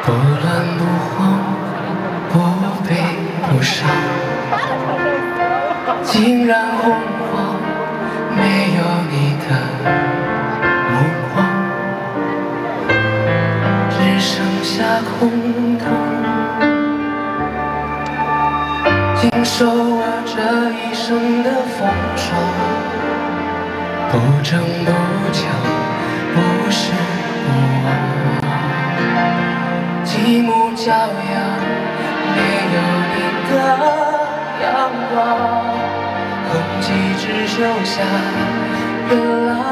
不乱不慌，不悲不伤，竟然洪荒，没有你的目光，只剩下空洞。经受我这一生的风霜，不争不抢，不是不忘。极目骄阳，没有你的阳光，空气只留下热浪。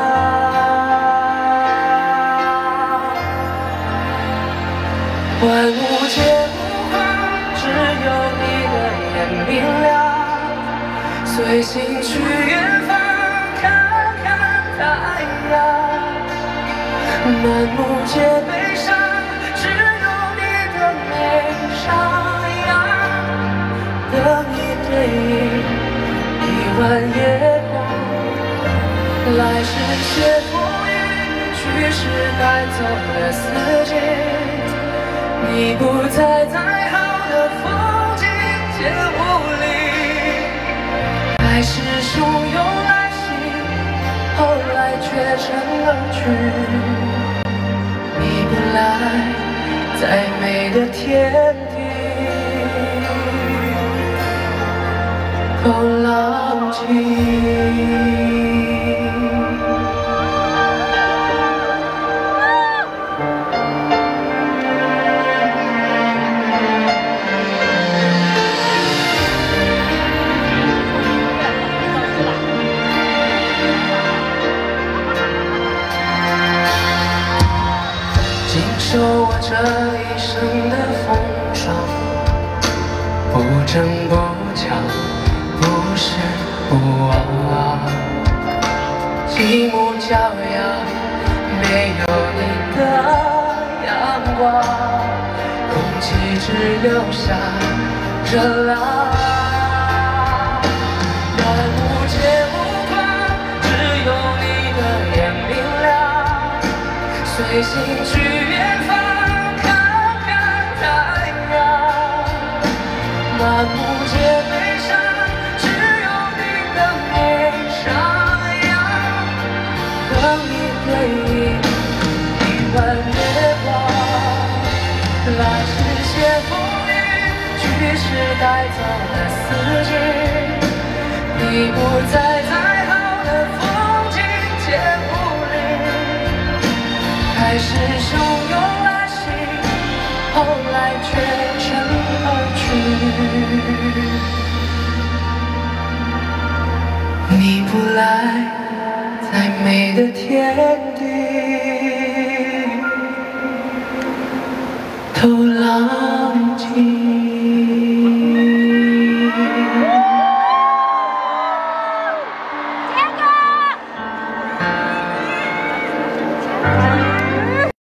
万物皆无光，只有你的眼明亮。随心去远方，看看太阳。满目皆悲伤，只有你的眉上扬。等你对影一弯夜光，来世些风雨，去时带走了四季。你不在，再好的风景皆无力。开始汹涌来袭，后来却成了曲。你不来，再美的天地都浪迹。受我这一生的风霜，不争不抢，不是不忘。极目骄阳，没有你的阳光，空气只留下热浪。万物皆无光，只有你的眼明亮。随心去远方，看看太阳。满目皆悲伤，只有你的眉上扬。等你对影一弯月光，来世些风雨，去时带走了四季。你不在，再好的风景皆无力。开始汹涌来袭，后来却成了曲。你不来，再美的天地都浪。